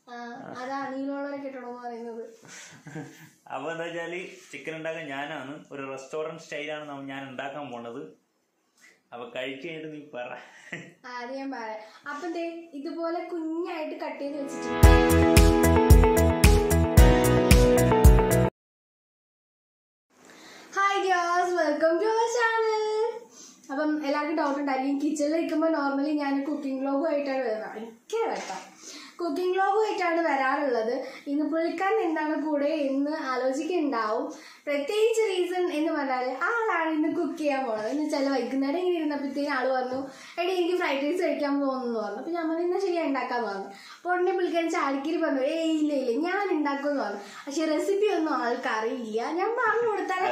അപ്പൊ എന്താ വെച്ചാല് ചിക്കൻ ഉണ്ടാക്കാൻ ഞാനാണ്, ഒരു റെസ്റ്റോറന്റ് സ്റ്റൈലാണ് ഞാൻ ഉണ്ടാക്കാൻ പോണത്. അപ്പൊ കഴിച്ചു കഴിഞ്ഞിട്ട് നീ പറ. ആദ്യം പറയാം. അപ്പൊ ഇതുപോലെ കുഞ്ഞായിട്ട് കട്ട് ചെയ്ത് വെച്ചിട്ടുണ്ട്. Hi girls, welcome to our channel. അപ്പം എല്ലാവർക്കും ഡൗട്ട് ഉണ്ടായിരിക്കും, കിച്ചണിൽ നിൽക്കുമ്പോൾ നോർമലി ഞാൻ കുക്കിംഗ് വ്ലോഗുമായിട്ടാണ് വരുന്നത്. എനിക്ക് വെട്ടാം കുക്കിംഗ് വ്ലോഗുമായിട്ടാണ് വരാറുള്ളത്. ഇന്ന് പുള്ളിക്കാരൻ എന്താണ് കൂടെ എന്ന് ആലോചിക്കുന്നുണ്ടാവും. പ്രത്യേകിച്ച് റീസൺ എന്ന് പറഞ്ഞാൽ ആളാണ് ഇന്ന് കുക്ക് ചെയ്യാൻ പോണത്. എന്ന് വെച്ചാൽ വൈകുന്നേരം ഇങ്ങനെ ഇരുന്നപ്പോഴത്തേക്കും ആൾ പറഞ്ഞു, എടി എനിക്ക് ഫ്രൈഡ് റൈസ് കഴിക്കാൻ തോന്നുന്നു പറഞ്ഞു. അപ്പോൾ നമ്മൾ ഇന്ന് ശരിയാണ് ഉണ്ടാക്കാൻ പറഞ്ഞു. അപ്പോൾ ഉടനെ പുള്ളിക്കാരൻ ചാടിക്കിരി പറഞ്ഞു, ഇല്ല ഞാൻ ഉണ്ടാക്കുമെന്ന് പറഞ്ഞു. പക്ഷെ റെസിപ്പി ഒന്നും ആൾക്ക് അറിയില്ല. ഞാൻ പറഞ്ഞു കൊടുത്താലേ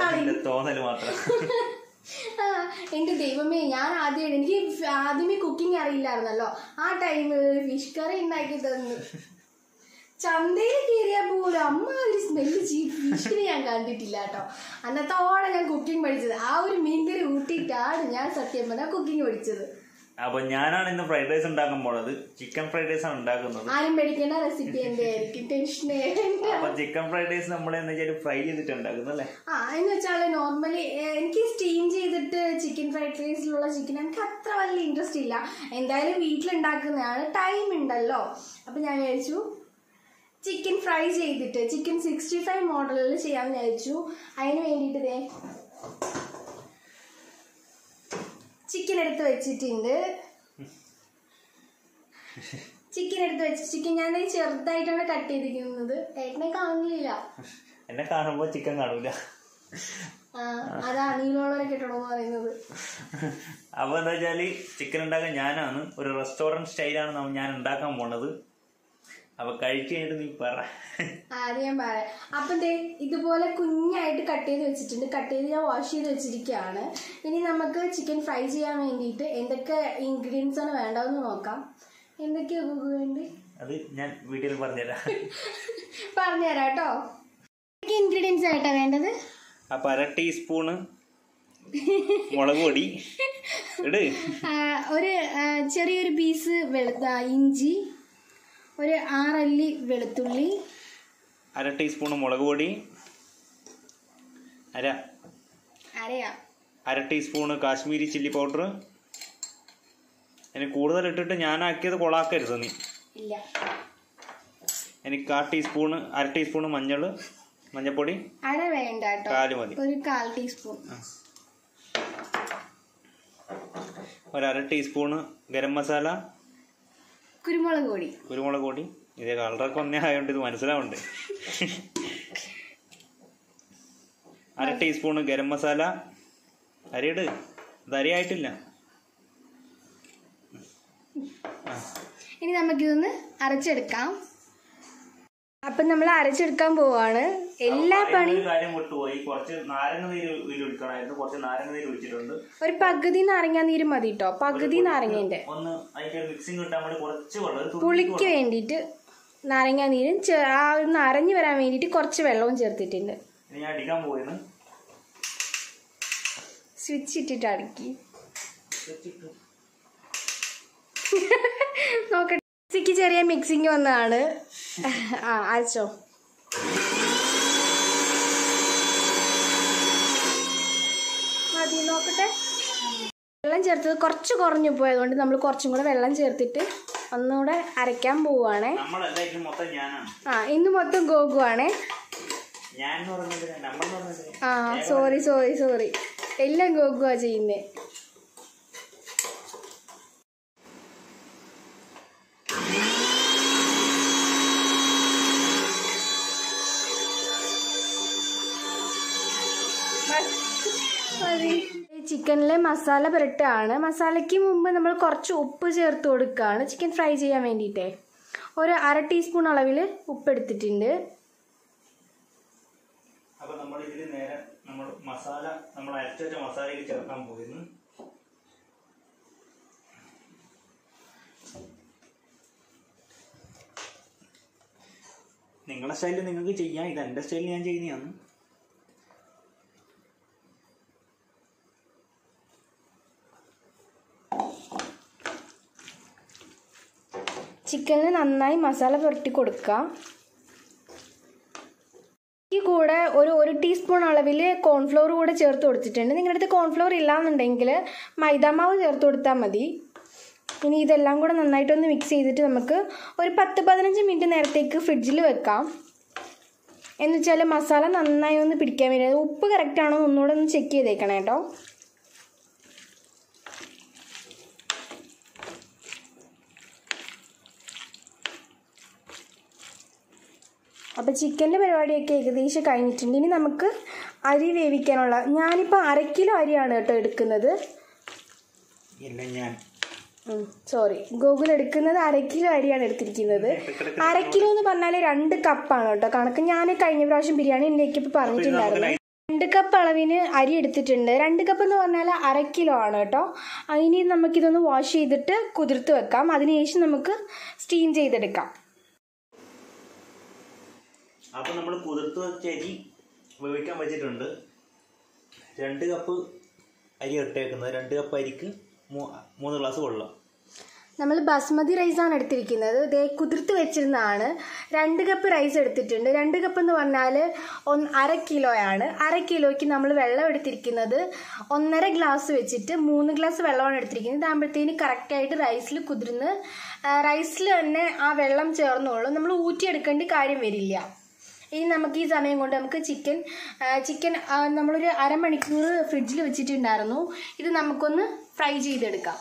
എന്റെ ദൈവമേ, ഞാൻ എനിക്ക് ആദ്യമേ കുക്കിംഗ് അറിയില്ലായിരുന്നല്ലോ. ആ ടൈമിൽ ഫിഷ് കറി ഉണ്ടാക്കി തന്നു. ചന്തയിൽ കയറിയാൽ പോലും അമ്മ ഒരു സ്മെല്ല് ഫിഷിന് ഞാൻ കണ്ടിട്ടില്ല കേട്ടോ. അന്നത്തോടെ ഞാൻ കുക്കിംഗ് പഠിച്ചത്. ആ ഒരു മീൻകറി കൂട്ടിയിട്ടാണ് ഞാൻ സത്യം പറഞ്ഞാൽ കുക്കിംഗ് പഠിച്ചത്. അപ്പൊ ഞാനാണ് ഇന്ന് ഫ്രൈഡ് റൈസ് ഉണ്ടാക്കാൻ പോണത്. ചിക്കൻ ഫ്രൈഡ് റൈസ് ആണ് ഉണ്ടാക്കുന്നത്. ആരും പേടിക്കേണ്ട, റെസിപ്പി എന്റെ ആയിരിക്കും, ടെൻഷൻ. അപ്പൊ ചിക്കൻ ഫ്രൈഡ് റൈസ് നമ്മൾ ഫ്രൈ ചെയ്തിട്ട് ഉണ്ടാക്കുന്നത് അല്ലേ? എന്ന് വെച്ചാല് നോർമലി എനിക്ക് സ്റ്റീം ചെയ്തിട്ട് ചിക്കൻ ഫ്രൈഡ് റൈസിലുള്ള ചിക്കൻ എനിക്ക് അത്ര വലിയ ഇൻട്രസ്റ്റ് ഇല്ല. എന്തായാലും വീട്ടിലുണ്ടാക്കുന്നതാണ്, ടൈം ഉണ്ടല്ലോ. അപ്പൊ ഞാൻ വിചാരിച്ചു ചിക്കൻ ഫ്രൈ ചെയ്തിട്ട് ചിക്കൻ 65 മോഡലിൽ ചെയ്യാൻ വിചാരിച്ചു. അതിന് വേണ്ടിയിട്ട് ചിക്കൻ എടുത്ത് വെച്ചിട്ടുണ്ട്. ചിക്കൻ ഞാൻ ചെറുതായിട്ടാണ് കട്ട് ചെയ്തിരിക്കുന്നത്. ഏട്ടനെ കാണില്ല, എന്നെ കാണുമ്പോ ചിക്കൻ കാണൂല. അതാ നീളമുള്ളവരെ കിട്ടണമെന്ന് പറയുന്നത്. അപ്പൊ എന്താ വെച്ചാല് ചിക്കൻ ഉണ്ടാക്കാൻ ഞാനാണ്, ഒരു റെസ്റ്റോറന്റ് സ്റ്റൈലാണ് ഞാൻ ഉണ്ടാക്കാൻ പോണത്. അപ്പൊ കഴിച്ചു കഴിഞ്ഞിട്ട് നീ പറ. ആദ്യം പറയാം. അപ്പൊ ഇതുപോലെ കുഞ്ഞായിട്ട് കട്ട് ചെയ്ത് വെച്ചിട്ടുണ്ട്. കട്ട് ചെയ്ത് ഞാൻ വാഷ് ചെയ്ത് വെച്ചിരിക്കുകയാണ്. ഇനി നമുക്ക് ചിക്കൻ ഫ്രൈ ചെയ്യാൻ വേണ്ടിയിട്ട് എന്തൊക്കെ ഇൻഗ്രീഡിയൻസ് ആണ് വേണ്ടതെന്ന് നോക്കാം. എന്തൊക്കെയാ വേണ്ടി അത് ഞാൻ വീട്ടിൽ പറഞ്ഞുതരാം. പറഞ്ഞുതരാം കേട്ടോ. ഇൻഗ്രീഡിയൻസ് ആയിട്ടാ വേണ്ടത്. അപ്പൊ 1/2 ടീസ്പൂണ് മുളക് പൊടി ഇട്. ഒരു ചെറിയൊരു പീസ് ഇഞ്ചി, ഒരു 6 അല്ലി വെളുത്തുള്ളി, 1/2 ടീസ്പൂണ് മുളക് പൊടി, 1/2 ടീസ്പൂണ് കാശ്മീരി ചില്ലി പൗഡർ. എനിക്ക് കൂടുതൽ ഇട്ടിട്ട് ഞാനാക്കിയത് കൊളാക്കരുത് നീ. എനിക്ക് 1/2 ടീസ്പൂണ് മഞ്ഞൾപ്പൊടി. വേണ്ട കേട്ടോ, 1/4 മതി. ഒരു 1/4 ടീസ്പൂൺ. ഒരു 1/2 ടീസ്പൂണ് ഗരം മസാല, കുരുമുളക് പൊടി. ഇതേ കളറൊക്കെ ഒന്നേ ആയതുകൊണ്ട് ഇത് മനസ്സിലാവുന്നുണ്ട്. 1/2 ടീസ്പൂണ് ഗരം മസാല. അരിയിട്, ഇത് അരിയായിട്ടില്ല. ഇനി നമുക്കിതൊന്ന് അരച്ചെടുക്കാം. അപ്പൊ നമ്മൾ അരച്ചെടുക്കാൻ പോവാണ്. എല്ലാ പണിയും ഒരു പകുതി നാരങ്ങ നീര് മതി കേട്ടോ. പകുതി നാരങ്ങന്റെ പുളിക്ക് വേണ്ടിയിട്ട് നാരങ്ങ നീരും ഒന്ന് അരഞ്ഞു വരാൻ വേണ്ടിയിട്ട് കുറച്ച് വെള്ളവും ചേർത്തിട്ടുണ്ട്. സ്വിച്ച് ഇട്ടിട്ട് അടക്കി നോക്കട്ടെ. മിക്സിക്ക് ചെറിയ മിക്സിങ് വന്നതാണ്. അരച്ചോ. മതി, നോക്കട്ടെ. വെള്ളം ചേർത്തത് കുറച്ച് കുറഞ്ഞു പോയതുകൊണ്ട് നമ്മൾ കുറച്ചും കൂടെ വെള്ളം ചേർത്തിട്ട് ഒന്നുകൂടെ അരയ്ക്കാൻ പോവുകയാണേ. ഇന്ന് മൊത്തം ഗോകുവാണേ. സോറി എല്ലാം ഗോകുവാ ചെയ്യുന്നേ. ചിക്കനിലെ മസാല പുരട്ടാണ്. മസാലയ്ക്ക് മുമ്പ് നമ്മൾ കുറച്ച് ഉപ്പ് ചേർത്ത് കൊടുക്കുകയാണ് ചിക്കൻ ഫ്രൈ ചെയ്യാൻ വേണ്ടിയിട്ടേ. ഒരു 1/2 ടീസ്പൂൺ അളവിൽ ഉപ്പ് എടുത്തിട്ടുണ്ട്. നിങ്ങളുടെ സ്റ്റൈലിൽ നിങ്ങൾക്ക് ചെയ്യാം, ഇത് എൻ്റെ സ്റ്റൈലിൽ ഞാൻ ചെയ്യുന്നതാണ്. ചിക്കൻ ചിക്കനിൽ നന്നായി മസാല പുരട്ടി കൊടുക്കുക. ഈ കൂടെ ഒരു ടീസ്പൂൺ അളവിൽ കോൺഫ്ലോർ കൂടെ ചേർത്ത് കൊടുത്തിട്ടുണ്ട്. നിങ്ങളുടെ അടുത്ത് കോൺഫ്ലോർ ഇല്ലാന്നുണ്ടെങ്കിൽ മൈദാമാവ് ചേർത്ത് കൊടുത്താൽ മതി. ഇനി ഇതെല്ലാം കൂടെ നന്നായിട്ടൊന്ന് മിക്സ് ചെയ്തിട്ട് നമുക്ക് ഒരു 10-15 മിനിറ്റ് നേരത്തേക്ക് ഫ്രിഡ്ജിൽ വെക്കാം. എന്ന് വെച്ചാൽ മസാല നന്നായി ഒന്ന് പിടിക്കാൻ വേണ്ടി ഉപ്പ് കറക്റ്റാണോ ഒന്നുകൂടെ ഒന്ന് ചെക്ക് ചെയ്തേക്കണം കേട്ടോ. അപ്പോൾ ചിക്കൻ്റെ പരിപാടിയൊക്കെ ഏകദേശം കഴിഞ്ഞിട്ടുണ്ട്. ഇനി നമുക്ക് അരി വേവിക്കാനുള്ള, ഞാനിപ്പോൾ 1/2 കിലോ അരിയാണ് കേട്ടോ എടുക്കുന്നത്. ഗൂഗിൾ എടുക്കുന്നത് 1/2 കിലോ അരിയാണ് എടുത്തിരിക്കുന്നത്. 1/2 കിലോ എന്ന് പറഞ്ഞാൽ 2 കപ്പാണ് കേട്ടോ കണക്ക്. ഞാൻ കഴിഞ്ഞ പ്രാവശ്യം ബിരിയാണി എനിക്കിപ്പോൾ പറഞ്ഞിട്ടുണ്ടായിരുന്നു. 2 കപ്പ് അളവിന് അരി എടുത്തിട്ടുണ്ട്. 2 കപ്പ് എന്ന് പറഞ്ഞാൽ 1/2 കിലോ ആണ് കേട്ടോ. ഇനി നമുക്കിതൊന്ന് വാഷ് ചെയ്തിട്ട് കുതിർത്ത് വെക്കാം. അതിനുശേഷം നമുക്ക് സ്റ്റീം ചെയ്തെടുക്കാം. അപ്പോൾ നമ്മൾ കുതിർത്ത് വെച്ച അരി വേവിക്കാൻ വെച്ചിട്ടുണ്ട്. 2 കപ്പ് അരി ഇട്ടേക്കുന്നത്. 2 കപ്പ് അരിക്ക് 3 ഗ്ലാസ് വെള്ളം. നമ്മൾ ബസ്മതി റൈസാണ് എടുത്തിരിക്കുന്നത്. ഇതേ കുതിർത്ത് വെച്ചിരുന്നതാണ്. 2 കപ്പ് റൈസ് എടുത്തിട്ടുണ്ട്. 2 കപ്പ് എന്ന് പറഞ്ഞാൽ 1/2 കിലോയാണ്. 1/2 കിലോയ്ക്ക് നമ്മൾ വെള്ളം എടുത്തിരിക്കുന്നത് 1.5 ഗ്ലാസ് വെച്ചിട്ട് 3 ഗ്ലാസ് വെള്ളമാണ് എടുത്തിരിക്കുന്നത്. ഇതാകുമ്പോഴത്തേന് കറക്റ്റായിട്ട് റൈസിൽ കുതിർന്ന് റൈസിൽ തന്നെ ആ വെള്ളം ചേർന്നോളും. നമ്മൾ ഊറ്റിയെടുക്കേണ്ട കാര്യം വരില്ല. ഇനി നമുക്ക് ഈ സമയം കൊണ്ട് നമുക്ക് ചിക്കൻ നമ്മളൊരു 1/2 മണിക്കൂർ ഫ്രിഡ്ജിൽ വെച്ചിട്ടുണ്ടായിരുന്നു. ഇത് നമുക്കൊന്ന് ഫ്രൈ ചെയ്തെടുക്കാം.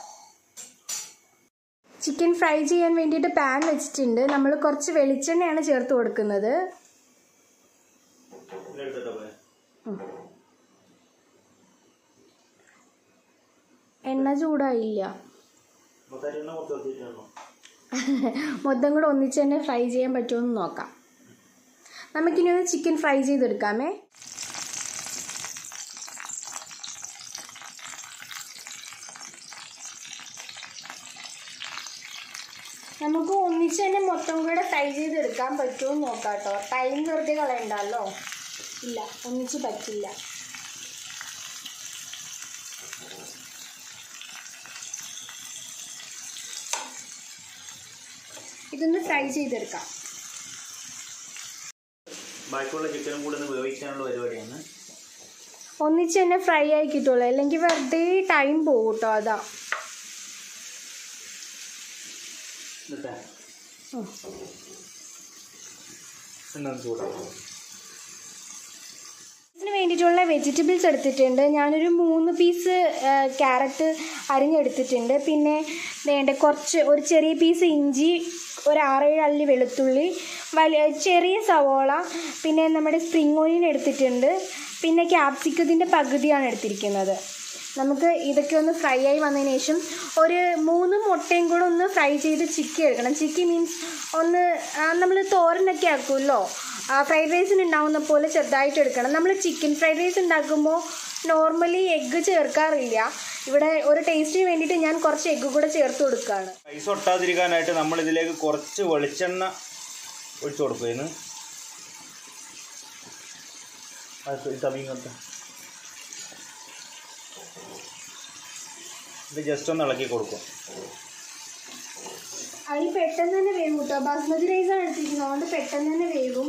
ചിക്കൻ ഫ്രൈ ചെയ്യാൻ വേണ്ടിയിട്ട് പാൻ വെച്ചിട്ടുണ്ട്. നമ്മൾ കുറച്ച് വെളിച്ചെണ്ണയാണ് ചേർത്ത് കൊടുക്കുന്നത്. എണ്ണ ചൂടായില്ല. മൊത്തം കൂടെ ഒന്നിച്ച് തന്നെ ഫ്രൈ ചെയ്യാൻ പറ്റുമെന്ന് നോക്കാം. നമുക്കിനി ഒന്ന് ചിക്കൻ ഫ്രൈ ചെയ്തെടുക്കാമേ. നമുക്ക് ഒന്നിച്ച് തന്നെ മൊത്തം കൂടെ ഫ്രൈ ചെയ്തെടുക്കാൻ പറ്റുമോ നോക്കാം കേട്ടോ. ടൈം വെറുതെ കളയണ്ടല്ലോ. ഇല്ല, ഒന്നിച്ച് പറ്റില്ല. ഇതൊന്ന് ഫ്രൈ ചെയ്തെടുക്കാം. ബാക്കിയുള്ള ചിക്കനും കൂടെ ഒന്ന് വേവിക്കാനുള്ള പരിപാടിയാണ്. ഒന്നിച്ച് തന്നെ ഫ്രൈ ആയി കിട്ടുള്ളൂ, അല്ലെങ്കിൽ വെറുതെ ടൈം പോകും കേട്ടോ. അതാ ഇതിന് വേണ്ടിയിട്ടുള്ള വെജിറ്റബിൾസ് എടുത്തിട്ടുണ്ട്. ഞാനൊരു 3 പീസ് ക്യാരറ്റ് അരിഞ്ഞെടുത്തിട്ടുണ്ട്. പിന്നെ വേണ്ട ഒരു ചെറിയ പീസ് ഇഞ്ചി, ഒരു 6-7 അല്ലി വെളുത്തുള്ളി, ചെറിയ സവോള, പിന്നെ നമ്മുടെ സ്പ്രിംഗ് ഓണിയൻ എടുത്തിട്ടുണ്ട്. പിന്നെ ക്യാപ്സിക്കത്തിൻ്റെ പകുതിയാണ് എടുത്തിരിക്കുന്നത്. നമുക്ക് ഇതൊക്കെ ഒന്ന് ഫ്രൈ ആയി വന്നതിന് ശേഷം ഒരു 3 മുട്ടയും കൂടെ ഒന്ന് ഫ്രൈ ചെയ്ത് ചിക്കി എടുക്കണം. ചിക്കി മീൻസ് ഒന്ന് നമ്മൾ തോരനൊക്കെ ആക്കുമല്ലോ, ഫ്രൈഡ് റൈസിന് ഉണ്ടാവുന്ന പോലെ ചെറുതായിട്ട് എടുക്കണം. നമ്മൾ ചിക്കൻ ഫ്രൈഡ് റൈസ് ഉണ്ടാക്കുമ്പോൾ നോർമലി എഗ്ഗ് ചേർക്കാറില്ല. ഇവിടെ ഒരു ടേസ്റ്റിന് വേണ്ടിയിട്ട് ഞാൻ കുറച്ച് എഗ്ഗ് കൂടെ ചേർത്ത് കൊടുക്കുകയാണ്. റൈസ് ഒട്ടാതിരിക്കാനായിട്ട് നമ്മൾ ഇതിലേക്ക് കുറച്ച് വെളിച്ചെണ്ണ ഒഴിച്ചു കൊടുക്കുന്നു. ഇത് ജസ്റ്റ് ഒന്ന് ഇളക്കി കൊടുക്കും. അരി പെട്ടെന്ന് തന്നെ വേവും കേട്ടോ. ബാസ്മതി റൈസാണ് എടുത്തിരിക്കുന്നത്, അതുകൊണ്ട് പെട്ടെന്ന് തന്നെ വേവും.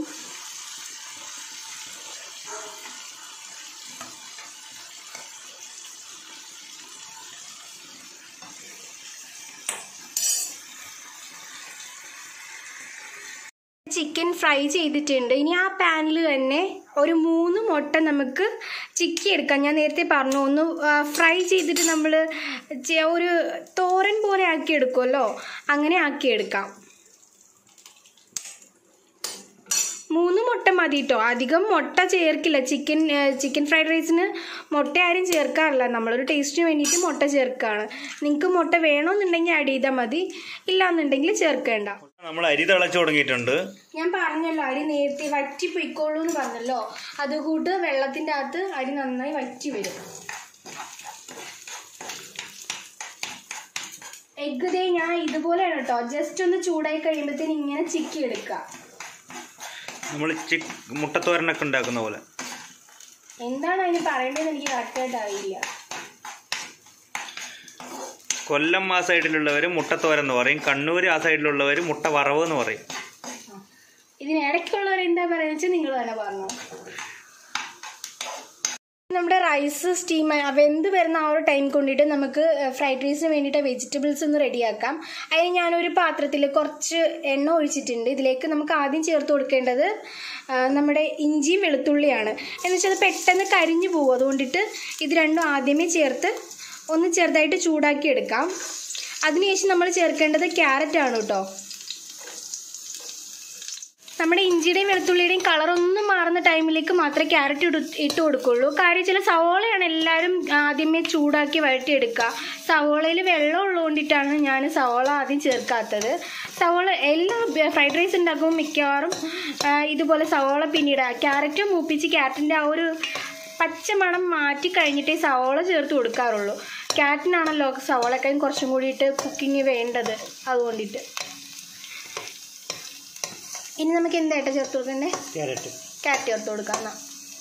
ചിക്കൻ ഫ്രൈ ചെയ്തിട്ടുണ്ട്. ഇനി ആ പാനിൽ തന്നെ ഒരു 3 മുട്ട നമുക്ക് ചിക്കി എടുക്കാം. ഞാൻ നേരത്തെ പറഞ്ഞു, ഒന്ന് ഫ്രൈ ചെയ്തിട്ട് നമ്മൾ ഒരു തോരൻ പോലെ ആക്കി എടുക്കുമല്ലോ, അങ്ങനെ ആക്കിയെടുക്കാം. 3 മുട്ട മതി കേട്ടോ. അധികം മുട്ട ചേർക്കില്ല. ചിക്കൻ ഫ്രൈഡ് റൈസിന് മുട്ട ആരും ചേർക്കാറില്ല. നമ്മളൊരു ടേസ്റ്റിന് വേണ്ടിയിട്ട് മുട്ട ചേർക്കുകയാണ്. നിങ്ങൾക്ക് മുട്ട വേണമെന്നുണ്ടെങ്കിൽ ആഡ് ചെയ്താൽ മതി, ഇല്ലാന്നുണ്ടെങ്കിൽ ചേർക്കേണ്ട. നമ്മൾ അരി തിളച്ചു തുടങ്ങിയിട്ടുണ്ട്. ഞാൻ പറഞ്ഞല്ലോ, അരി നേരത്തെ വറ്റി പൊയ്ക്കോളൂ എന്ന് പറഞ്ഞല്ലോ. അതുകൂട്ട് വെള്ളത്തിൻ്റെ അകത്ത് അരി നന്നായി വറ്റി വരും. എഗ്ഗ് ദേ ഞാൻ ഇതുപോലെയാണ് കേട്ടോ, ജസ്റ്റ് ഒന്ന് ചൂടായി കഴിയുമ്പോഴത്തേന് ഇങ്ങനെ ചിക്കി എടുക്കുക. നമ്മൾ മുട്ടത്തോരനൊക്കെ ഉണ്ടാക്കുന്ന പോലെ. എന്താണ് അതിന് പറയേണ്ടതെന്ന് എനിക്ക് കറക്റ്റായിട്ട് അറിയില്ല. കൊല്ലം ആ സൈഡിലുള്ളവർ മുട്ടത്തോരൻ എന്ന് പറയും, കണ്ണൂർ ആ സൈഡിലുള്ളവർ മുട്ട വറവ് എന്ന് പറയും. ഇതിനിടയ്ക്കുള്ളവർ എന്താ പറയുക വെച്ചാൽ നിങ്ങൾ തന്നെ പറഞ്ഞു. നമ്മുടെ റൈസ് സ്റ്റീം വെന്ത് വരുന്ന ആ ഒരു ടൈം കൊണ്ടിട്ട് നമുക്ക് ഫ്രൈഡ് റൈസിന് വേണ്ടിയിട്ട് വെജിറ്റബിൾസ് ഒന്ന് റെഡിയാക്കാം. അതിന് ഞാനൊരു പാത്രത്തിൽ കുറച്ച് എണ്ണ ഒഴിച്ചിട്ടുണ്ട്. ഇതിലേക്ക് നമുക്ക് ആദ്യം ചേർത്ത് കൊടുക്കേണ്ടത് നമ്മുടെ ഇഞ്ചിയും വെളുത്തുള്ളിയാണ്. എന്ന് വെച്ചാൽ അത് പെട്ടെന്ന് കരിഞ്ഞു പോകും. അതുകൊണ്ടിട്ട് ഇത് രണ്ടും ആദ്യമേ ചേർത്ത് ഒന്ന് ചെറുതായിട്ട് ചൂടാക്കി എടുക്കാം. അതിനുശേഷം നമ്മൾ ചേർക്കേണ്ടത് ക്യാരറ്റാണ് കേട്ടോ. നമ്മുടെ ഇഞ്ചിയുടെയും വെളുത്തുള്ളിയുടെയും കളറൊന്നും മാറുന്ന ടൈമിലേക്ക് മാത്രമേ ക്യാരറ്റ് ഇട്ട് കൊടുക്കുള്ളൂ. കാര്യം ചില സവോളയാണ് എല്ലാവരും ആദ്യമേ ചൂടാക്കി വഴറ്റിയെടുക്കുക. സവോളയിൽ വെള്ളം ഉള്ളതുകൊണ്ടിട്ടാണ് ഞാൻ സവോള ആദ്യം ചേർക്കാത്തത്. സവോള എല്ലാ ഫ്രൈഡ് റൈസ് ഉണ്ടാക്കുമ്പോൾ മിക്കവാറും ഇതുപോലെ സവോള പിന്നീട് ക്യാരറ്റ് മൂപ്പിച്ച് ക്യാരറ്റിൻ്റെ ആ ഒരു പച്ച മണം മാറ്റി കഴിഞ്ഞിട്ടേ സവോള ചേർത്ത് കൊടുക്കാറുള്ളൂ. ക്യാരറ്റിനാണല്ലോ സവോളക്കായും കുറച്ചും കൂടിയിട്ട് കുക്കിങ് വേണ്ടത്. അതുകൊണ്ടിട്ട് ഇനി നമുക്ക് എന്തായിട്ടാണ് ചേർത്ത് കൊടുക്കണ്ടേ? ക്യാരറ്റ് ചേർത്ത് കൊടുക്കാം. എന്നാൽ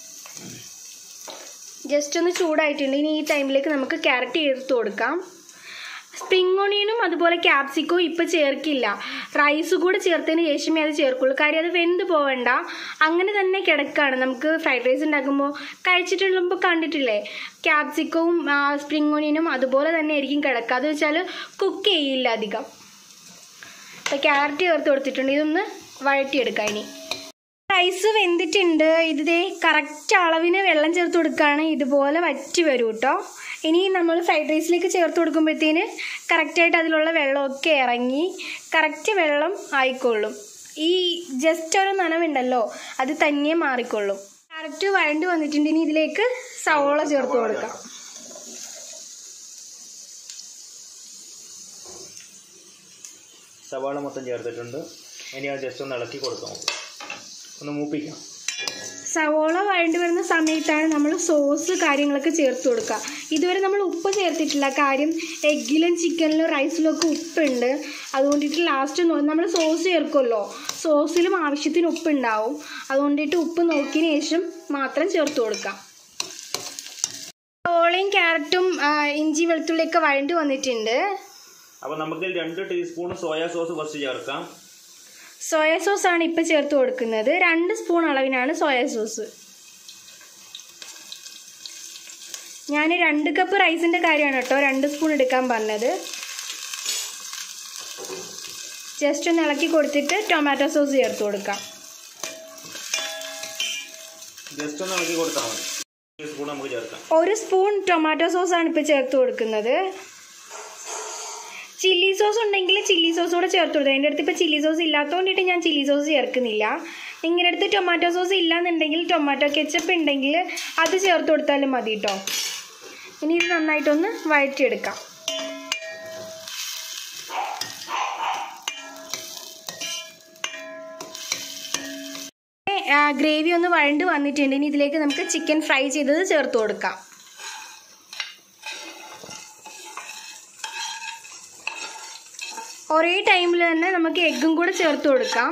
ജസ്റ്റ് ഒന്ന് ചൂടായിട്ടുണ്ട്. ഇനി ഈ ടൈമിലേക്ക് നമുക്ക് ക്യാരറ്റ് ചേർത്ത് കൊടുക്കാം. സ്പ്രിംഗ് ഓണിയനും അതുപോലെ ക്യാപ്സിക്കവും ഇപ്പം ചേർക്കില്ല. റൈസ് കൂടെ ചേർത്തതിന് ശേഷമേ അത് ചേർക്കുള്ളൂ. കാര്യം അത് വെന്ത് പോവണ്ട, അങ്ങനെ തന്നെ കിടക്കുകയാണ്. നമുക്ക് ഫ്രൈഡ് റൈസ് ഉണ്ടാക്കുമ്പോൾ കഴിച്ചിട്ടുള്ളപ്പോൾ കണ്ടിട്ടില്ലേ, ക്യാപ്സിക്കവും സ്പ്രിംഗ് ഓണിയനും അതുപോലെ തന്നെ ആയിരിക്കും കിടക്കുക. അത് വെച്ചാൽ കുക്ക് ചെയ്യില്ല അധികം. ഇപ്പം ക്യാരറ്റ് ചേർത്ത് കൊടുത്തിട്ടുണ്ട്. ഇതൊന്ന് വഴറ്റിയെടുക്കാം. ഇനി റൈസ് വെന്തിട്ടുണ്ട്. ഇതേ കറക്റ്റ് അളവിന് വെള്ളം ചേർത്ത് കൊടുക്കുകയാണ്. ഇതുപോലെ വറ്റി വരും കേട്ടോ. ഇനി നമ്മൾ ഫ്രൈഡ് റൈസിലേക്ക് ചേർത്ത് കൊടുക്കുമ്പോഴത്തേന് കറക്റ്റായിട്ട് അതിലുള്ള വെള്ളമൊക്കെ ഇറങ്ങി കറക്റ്റ് വെള്ളം ആയിക്കൊള്ളും. ഈ ജസ്റ്റ് ഒരു നനവുണ്ടല്ലോ അത് തന്നെ മാറിക്കൊള്ളും. കറക്റ്റ് വഴണ്ടി വന്നിട്ടുണ്ട്. ഇനി ഇതിലേക്ക് സവോള ചേർത്ത് കൊടുക്കാം. സവാള മൊത്തം ചേർത്തിട്ടുണ്ട്. ഇനി അത് ജസ്റ്റ് ഒന്ന് ഇളക്കി കൊടുക്കാം, ഒന്ന് മൂപ്പിക്കാം. സവോള വഴണ്ടി വരുന്ന സമയത്താണ് നമ്മൾ സോസ് കാര്യങ്ങളൊക്കെ ചേർത്ത് കൊടുക്കുക. ഇതുവരെ നമ്മൾ ഉപ്പ് ചേർത്തിട്ടില്ല. കാര്യം എഗ്ഗിലും ചിക്കനിലും റൈസിലും ഒക്കെ ഉപ്പുണ്ട്. അതുകൊണ്ടിട്ട് ലാസ്റ്റ് നമ്മൾ സോസ് ചേർക്കുമല്ലോ, സോസിലും ആവശ്യത്തിന് ഉപ്പുണ്ടാവും. അതുകൊണ്ടിട്ട് ഉപ്പ് നോക്കിയതിന് ശേഷം മാത്രം ചേർത്ത് കൊടുക്കാം. സവോളയും ക്യാരറ്റും ഇഞ്ചി വെളുത്തുള്ളിയൊക്കെ വഴണ്ടി വന്നിട്ടുണ്ട്. അപ്പോൾ നമുക്ക് 2 ടീസ്പൂൺ സോയാ സോസ് ഫസ്റ്റ് ചേർക്കാം. സോയാ സോസാണ് ഇപ്പം ചേർത്ത് കൊടുക്കുന്നത്. 2 സ്പൂൺ അളവിനാണ് സോയാ സോസ്. ഞാൻ 2 കപ്പ് റൈസിൻ്റെ കാര്യമാണ് കേട്ടോ 2 സ്പൂൺ എടുക്കാൻ പറഞ്ഞത്. ജസ്റ്റ് ഒന്ന് ഇളക്കി കൊടുത്തിട്ട് ടൊമാറ്റോ സോസ് ചേർത്ത് കൊടുക്കാം. ജസ്റ്റ് ഒന്ന് ഇളക്കി കൊടുത്താൽ മതി. 1 സ്പൂൺ നമുക്ക് ചേർക്കാം. 1 സ്പൂൺ ടൊമാറ്റോ സോസാണ് ഇപ്പോൾ ചേർത്ത് കൊടുക്കുന്നത്. ചില്ലി സോസ് ഉണ്ടെങ്കിൽ ചില്ലി സോസ് കൂടെ ചേർത്ത് കൊടുത്തു. എൻ്റെ അടുത്ത് ഇപ്പോൾ ചില്ലി സോസ് ഇല്ലാത്തതുകൊണ്ടിട്ട് ഞാൻ ചില്ലി സോസ് ചേർക്കുന്നില്ല. നിങ്ങളുടെ അടുത്ത് ടൊമാറ്റോ സോസ് ഇല്ലാന്നുണ്ടെങ്കിൽ ടൊമാറ്റോ കെച്ചപ്പ് ഉണ്ടെങ്കിൽ അത് ചേർത്ത് കൊടുത്താലും മതി കേട്ടോ. ഇനി ഇത് നന്നായിട്ടൊന്ന് വഴറ്റിയെടുക്കാം. ഗ്രേവി ഒന്ന് വഴണ്ട് വന്നിട്ടുണ്ട്. ഇനി ഇതിലേക്ക് നമുക്ക് ചിക്കൻ ഫ്രൈ ചെയ്തത് ചേർത്ത് കൊടുക്കാം. ഒരേ ടൈമിൽ തന്നെ നമുക്ക് എഗ്ഗും കൂടെ ചേർത്ത് കൊടുക്കാം.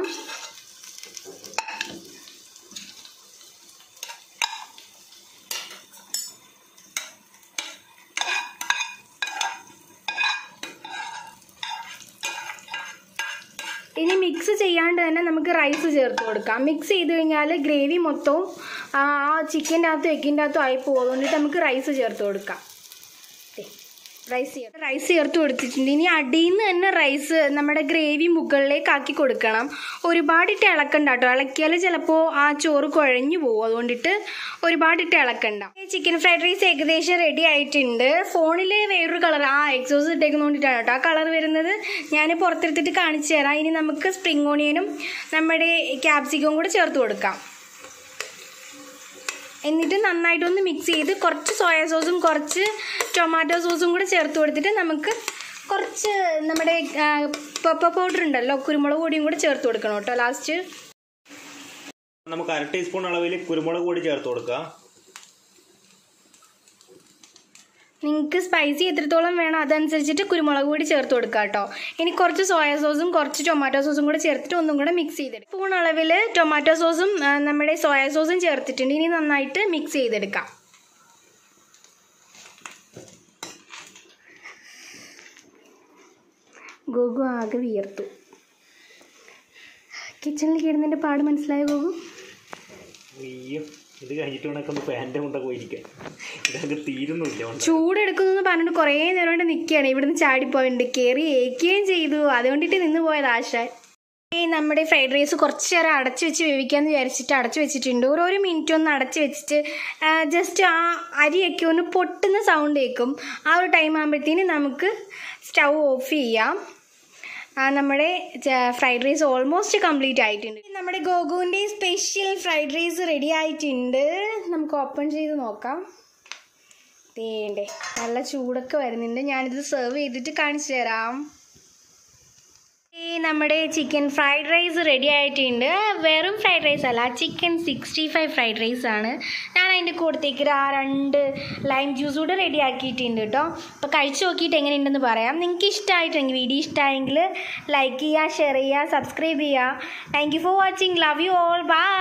ഇനി മിക്സ് ചെയ്യാണ്ട് തന്നെ നമുക്ക് റൈസ് ചേർത്ത് കൊടുക്കാം. മിക്സ് ചെയ്ത് കഴിഞ്ഞാൽ ഗ്രേവി മൊത്തവും ആ ചിക്കൻ്റെ അകത്തും എഗ്ഗിൻ്റെ അകത്തും ആയി പോകും. അതുകൊണ്ടിട്ട് നമുക്ക് റൈസ് ചേർത്ത് കൊടുക്കാം. റൈസ് ചേർത്ത് കൊടുത്തിട്ടുണ്ട്. ഇനി അടിയിൽ നിന്ന് തന്നെ റൈസ് നമ്മുടെ ഗ്രേവി മുകളിലേക്ക് ആക്കി കൊടുക്കണം. ഒരുപാടിട്ട് ഇളക്കണ്ട കേട്ടോ. ഇളക്കിയാൽ ചിലപ്പോൾ ആ ചോറ് കുഴഞ്ഞു പോകും. അതുകൊണ്ടിട്ട് ഒരുപാടിട്ട് ഇളക്കണ്ട. ചിക്കൻ ഫ്രൈഡ് റൈസ് ഏകദേശം റെഡി ആയിട്ടുണ്ട്. ഫോണിൽ വേറൊരു കളർ എക്സോസ് ഇട്ടേക്കുന്നതുകൊണ്ടിട്ടാണ് കേട്ടോ ആ കളർ വരുന്നത്. ഞാൻ പുറത്തെടുത്തിട്ട് കാണിച്ചു തരാം. ഇനി നമുക്ക് സ്പ്രിംഗ് ഓണിയനും നമ്മുടെ ക്യാപ്സിക്കവും കൂടെ ചേർത്ത് കൊടുക്കാം. എന്നിട്ട് നന്നായിട്ടൊന്ന് മിക്സ് ചെയ്ത് കുറച്ച് സോയാ സോസും കുറച്ച് ടൊമാറ്റോ സോസും കൂടെ ചേർത്ത് കൊടുത്തിട്ട് നമുക്ക് കുറച്ച് നമ്മുടെ പെപ്പർ പൗഡർ ഉണ്ടല്ലോ, കുരുമുളക് പൊടിയും കൂടെ ചേർത്ത് കൊടുക്കണം കേട്ടോ. ലാസ്റ്റ് നമുക്ക് 1/2 ടീസ്പൂൺ അളവിൽ കുരുമുളക് പൊടി ചേർത്ത് കൊടുക്കാം. നിങ്ങൾക്ക് സ്പൈസി എത്രത്തോളം വേണം അതനുസരിച്ചിട്ട് കുരുമുളക് പൊടി ചേർത്ത് കൊടുക്കുക കേട്ടോ. ഇനി കുറച്ച് സോയാ സോസും കുറച്ച് ടൊമാറ്റോ സോസും കൂടെ ചേർത്തിട്ട് ഒന്നും കൂടെ മിക്സ് ചെയ്തെടുക്കാം. സ്പൂൺ അളവിൽ ടൊമാറ്റോ സോസും നമ്മുടെ സോയാ സോസും ചേർത്തിട്ടുണ്ട്. ഇനി നന്നായിട്ട് മിക്സ് ചെയ്തെടുക്കാം. ഗോഗു ആകെ വിയർത്തു. കിച്ചണിൽ കയറുന്നതിൻ്റെ പാട് മനസ്സിലായോ ഗോഗു? അയ്യോ, ഇത് കഴിഞ്ഞിട്ട് വേണമൊക്കെ ഒന്ന് ഫാൻ്റെ കൊണ്ടൊക്കെ പോയിരിക്കാൻ. ഇതൊക്കെ തീരുന്നില്ല. ചൂടെടുക്കുന്നു പറഞ്ഞിട്ട് കുറേ നേരം കൊണ്ട് നിൽക്കുകയാണ്. ഇവിടുന്ന് ചാടിപ്പോയിട്ടുണ്ട്, കയറി ഏൽക്കുകയും ചെയ്തു. അതുകൊണ്ടിട്ട് നിന്ന് പോയത് ആശാൻ. നമ്മുടെ ഫ്രൈഡ് റൈസ് കുറച്ച് നേരം അടച്ച് വെച്ച് വേവിക്കാമെന്ന് വിചാരിച്ചിട്ട് അടച്ചു വെച്ചിട്ടുണ്ട്. ഓരോ മിനിറ്റ് ഒന്ന് അടച്ച് വെച്ചിട്ട് ജസ്റ്റ് ആ അരിയൊക്കെ ഒന്ന് പൊട്ടുന്ന സൗണ്ട് കേൾക്കും. ആ ഒരു ടൈം ആകുമ്പോഴത്തേന് നമുക്ക് സ്റ്റൗ ഓഫ് ചെയ്യാം. നമ്മുടെ ഫ്രൈഡ് റൈസ് ഓൾമോസ്റ്റ് കംപ്ലീറ്റ് ആയിട്ടുണ്ട്. നമ്മുടെ ഗോഗുവിൻ്റെ സ്പെഷ്യൽ ഫ്രൈഡ് റൈസ് റെഡി ആയിട്ടുണ്ട്. നമുക്ക് ഓപ്പൺ ചെയ്ത് നോക്കാം. വേണ്ടേ, നല്ല ചൂടൊക്കെ വരുന്നുണ്ട്. ഞാനിത് സെർവ് ചെയ്തിട്ട് കാണിച്ചു തരാം. നമ്മുടെ ചിക്കൻ ഫ്രൈഡ് റൈസ് റെഡി ആയിട്ടുണ്ട്. വെറും ഫ്രൈഡ് റൈസ് അല്ല, ചിക്കൻ 65 ഫ്രൈഡ് റൈസ് ആണ്. ഞാൻ അതിൻ്റെ കൂടത്തേക്ക് 2 ലൈം ജ്യൂസ് കൂടെ റെഡി ആക്കിയിട്ടുണ്ട് കേട്ടോ. അപ്പോൾ കഴിച്ച് നോക്കിയിട്ട് എങ്ങനെയുണ്ടെന്ന് പറയാം. നിങ്ങൾക്ക് ഇഷ്ടമായിട്ടെങ്കിൽ, വീഡിയോ ഇഷ്ടമായെങ്കിൽ ലൈക്ക് ചെയ്യുക, ഷെയർ ചെയ്യുക, സബ്സ്ക്രൈബ് ചെയ്യുക. Thank you for watching. Love you all. By.